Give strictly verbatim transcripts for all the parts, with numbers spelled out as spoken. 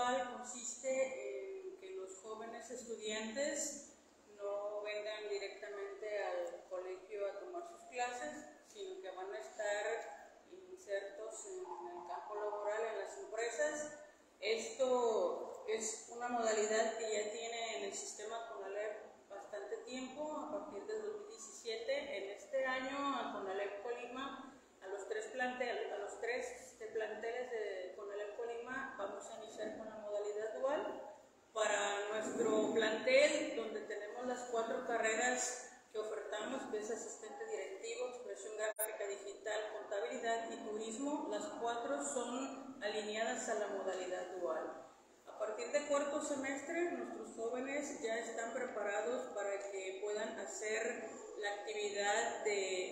dual consiste en que los jóvenes estudiantes no vengan directamente al colegio a tomar sus clases, sino que van a estar insertos en el campo laboral, en las empresas. Esto es una modalidad que ya tiene en el sistema CONALEP bastante tiempo, a partir del dos mil diecisiete. En este año, a CONALEP Colima, a los tres, plantel, a los tres este, planteles de CONALEP Colima, vamos a iniciar con la modalidad dual. Para nuestro plantel, donde tenemos las cuatro carreras que ofertamos, que es asistente directivo, expresión gráfica digital, contabilidad y turismo, las cuatro son alineadas a la modalidad dual. A partir de cuarto semestre, nuestros jóvenes ya están preparados para que puedan hacer la actividad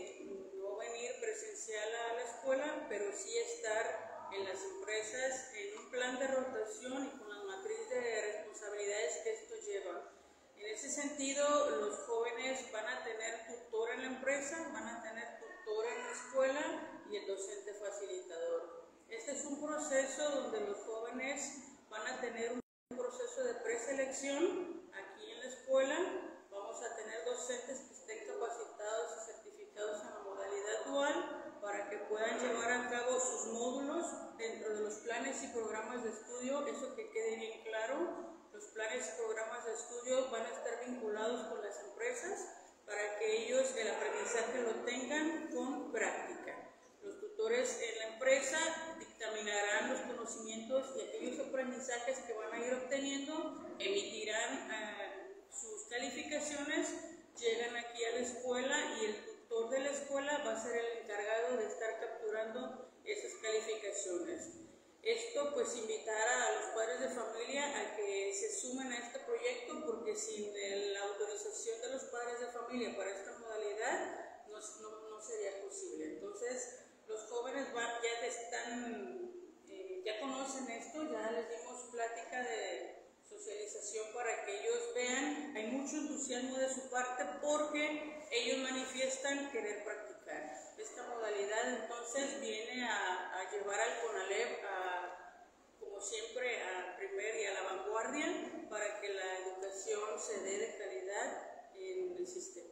de no venir presencial a la escuela, pero sí estar en las empresas en un plan de rotación y con la matriz de responsabilidades que esto lleva. En ese sentido, los jóvenes van a tener tutor en la empresa, van a tener tutor en la escuela y el docente facilitador. Este es un proceso donde los jóvenes van a tener un proceso de preselección aquí en la escuela. Vamos a tener docentes que estén capacitados y certificados en la modalidad dual para que puedan llevar a cabo sus módulos dentro de los planes y programas de estudio. Eso que quede bien claro. Los planes y programas de estudio van a estar vinculados con las empresas para que ellos el aprendizaje lo tengan con práctica. Los tutores en la empresa dictaminarán los conocimientos y aquellos aprendizajes que van a ir obteniendo, emitirán eh, sus calificaciones, llegan aquí a la escuela y el tutor de la escuela va a ser el encargado de estar capturando esas calificaciones. Esto pues invitará a los padres de familia a que se sumen a este proyecto, porque sin la autorización de los padres de familia para esta modalidad no, no, no sería posible. Entonces los jóvenes van, ya están, eh, ya conocen esto, ya les dimos plática de socialización para que ellos vean. Hay mucho entusiasmo de su parte porque ellos manifiestan querer practicar. Esta modalidad entonces viene a, a llevar al CONALEP a, como siempre, a primer y a la vanguardia para que la educación se dé de calidad en el sistema.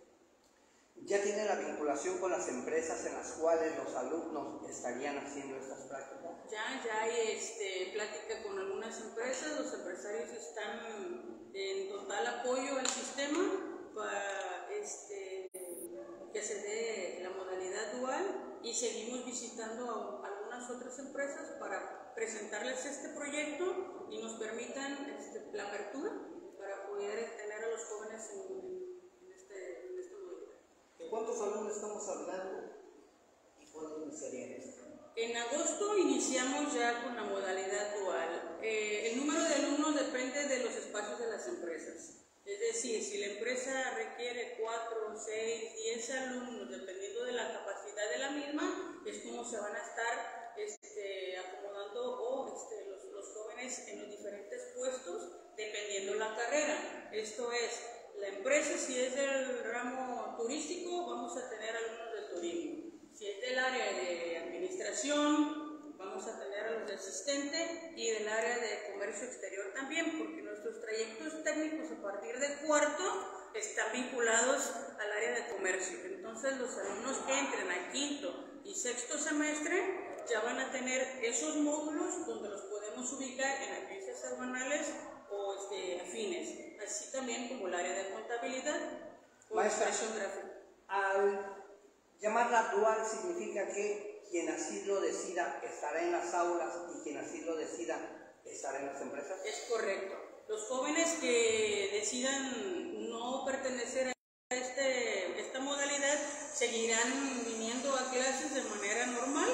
¿Ya tiene la vinculación con las empresas en las cuales los alumnos estarían haciendo estas prácticas? Ya, ya hay este, plática con algunas empresas. Los empresarios están en total apoyo al sistema para este, que se dé la modalidad dual, y seguimos visitando a algunas otras empresas para presentarles este proyecto y nos permitan este, la apertura para poder tener a los jóvenes en, en, este, en esta modalidad. ¿De cuántos alumnos estamos hablando y cuándo iniciarían esto? En agosto iniciamos ya con la modalidad dual. Eh, el número de alumnos depende de los espacios de las empresas. Es decir, si la empresa requiere cuatro, seis, diez alumnos, dependiendo de la capacidad de la misma, es como se van a estar este, acomodando o este, los, los jóvenes en los diferentes puestos, dependiendo la carrera. Esto es, la empresa, si es del ramo turístico, vamos a tener alumnos del turismo. Si es del área de administración, vamos a tener a los de asistente, y del área de comercio exterior también, porque nuestros trayectos técnicos a partir de cuarto están vinculados al área de comercio. Entonces los alumnos que entren a quinto y sexto semestre ya van a tener esos módulos donde los podemos ubicar en agencias aduanales o este, afines, así también como el área de contabilidad o expresión gráfica. Al llamarla dual significa que quien así lo decida estará en las aulas y quien así lo decida estará en las empresas. Es correcto. Los jóvenes que decidan no pertenecer a este, esta modalidad seguirán viniendo a clases de manera normal.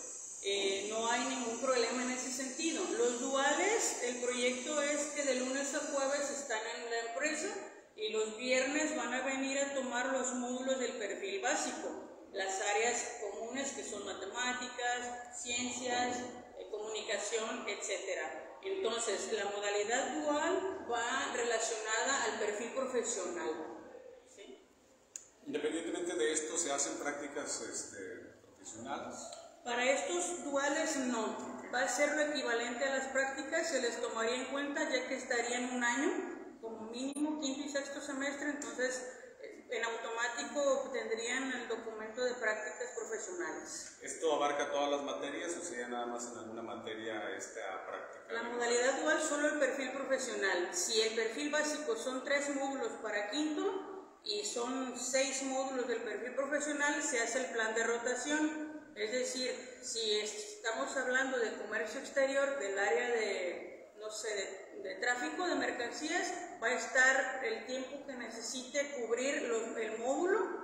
Eh, no hay ningún problema en ese sentido. Los duales, el proyecto es que de lunes a jueves están en la empresa y los viernes van a venir a tomar los módulos del perfil básico. Las áreas comunes que son matemáticas, ciencias, eh, comunicación, etcétera. Entonces, la modalidad dual va relacionada al perfil profesional. ¿Sí? Independientemente de esto, ¿se hacen prácticas este, profesionales? Para estos duales no. va a ser lo equivalente a las prácticas, se les tomaría en cuenta ya que estarían un año, como mínimo, quinto y sexto semestre, entonces en automático obtendrían el documento de prácticas profesionales. ¿Esto abarca todas las materias o sería nada más en alguna materia esta práctica? La modalidad dual solo el perfil profesional. Si el perfil básico son tres módulos para quinto y son seis módulos del perfil profesional, se hace el plan de rotación. Es decir, si estamos hablando de comercio exterior del área de, no sé, de, de tráfico de mercancías, va a estar el tiempo que necesite cubrir los, el módulo,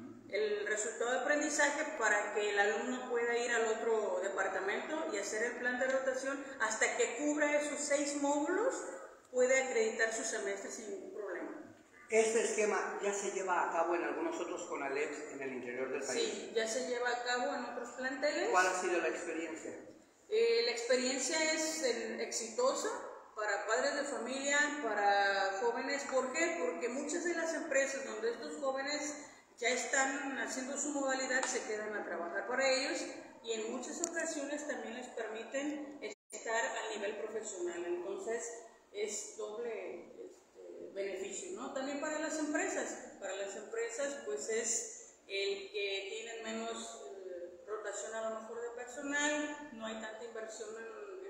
el resultado de aprendizaje, para que el alumno pueda ir al otro departamento y hacer el plan de rotación hasta que cubra esos seis módulos, puede acreditar su semestre sin ningún problema. ¿Este esquema ya se lleva a cabo en algunos otros CONALEPs en el interior del país? Sí, ya se lleva a cabo en otros planteles. ¿Cuál ha sido la experiencia? Eh, la experiencia es eh, exitosa para padres de familia, para jóvenes. ¿Por qué? Porque muchas de las empresas donde estos jóvenes ya están haciendo su modalidad se quedan a trabajar para ellos, y en muchas ocasiones también les permiten estar al nivel profesional. Entonces es doble este, beneficio, ¿no? También para las empresas. Para las empresas pues es el que tienen menos eh, rotación a lo mejor de personal, no hay tanta inversión en,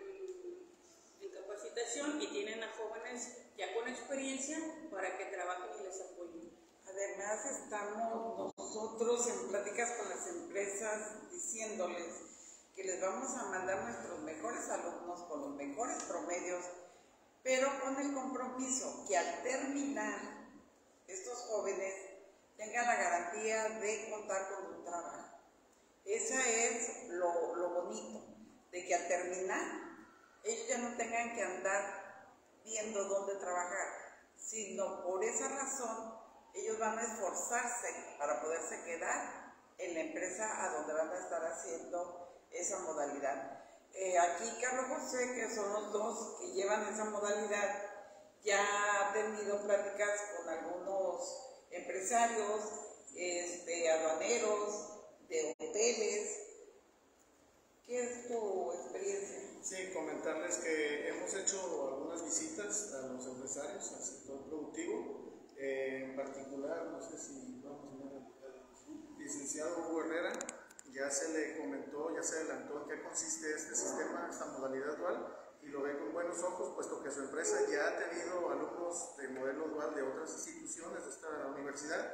en, en capacitación, y tienen a jóvenes ya con experiencia para que trabajen y les apoyen. Además, estamos nosotros en pláticas con las empresas diciéndoles que les vamos a mandar nuestros mejores alumnos con los mejores promedios, pero con el compromiso que al terminar estos jóvenes tengan la garantía de contar con un trabajo. Esa es lo, lo bonito, de que al terminar ellos ya no tengan que andar viendo dónde trabajar, sino por esa razón ellos van a esforzarse para poderse quedar en la empresa a donde van a estar haciendo esa modalidad. Eh, aquí Carlos José, que son los dos que llevan esa modalidad, ya ha tenido pláticas con algunos empresarios, este, aduaneros, de hoteles. ¿Qué es tu experiencia? Sí, comentarles que hemos hecho algunas visitas a los empresarios, al sector productivo. Eh, en particular, no sé si vamos a ver al licenciado Hugo Herrera, ya se le comentó, ya se adelantó en qué consiste este sistema, esta modalidad dual, y lo ve con buenos ojos, puesto que su empresa ya ha tenido alumnos de modelo dual de otras instituciones de esta universidad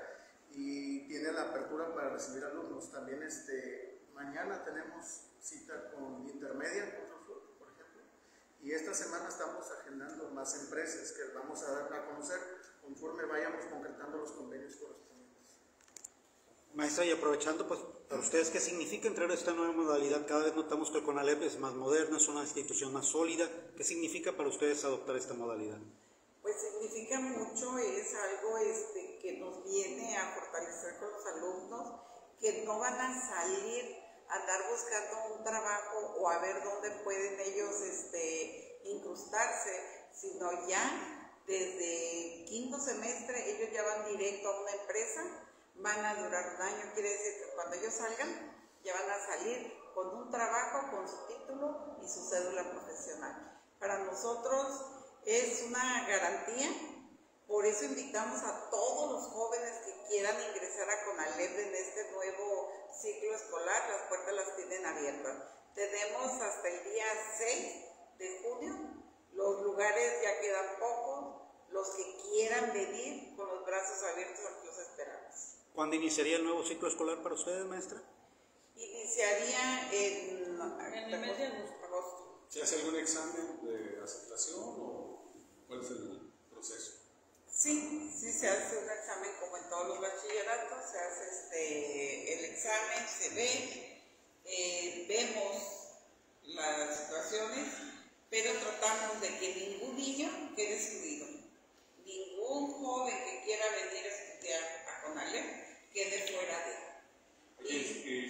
y tiene la apertura para recibir alumnos. También este, mañana tenemos cita con Intermedia, por ejemplo, y esta semana estamos agendando más empresas que vamos a dar a conocer conforme vayamos concretando los convenios correspondientes. Maestra, y aprovechando, pues, para ustedes, ¿qué significa entrar a esta nueva modalidad? Cada vez notamos que el CONALEP es más moderno, es una institución más sólida. ¿Qué significa para ustedes adoptar esta modalidad? Pues significa mucho, es algo este, que nos viene a fortalecer con los alumnos, que no van a salir a andar buscando un trabajo o a ver dónde pueden ellos este, incrustarse, sino ya desde quinto semestre ellos ya van directo a una empresa, van a durar un año, quiere decir que cuando ellos salgan ya van a salir con un trabajo, con su título y su cédula profesional. Para nosotros es una garantía, por eso invitamos a todos los jóvenes que quieran ingresar a CONALEP en este nuevo ciclo escolar, las puertas las tienen abiertas. Tenemos hasta el día seis de junio, los lugares ya quedan pocos, los que quieran venir con los brazos abiertos aquí los esperamos. ¿Cuándo iniciaría el nuevo ciclo escolar para ustedes, maestra? Iniciaría en, en el mes de agosto. ¿Se hace algún examen de aceptación o cuál es el proceso? Sí, sí se hace un examen como en todos los bachilleratos, se hace este, el examen, se ve, eh, vemos las situaciones, pero tratamos de que ningún niño quede excluido. Ningún joven que quiera venir a estudiar a CONALEP quede fuera de. Oye,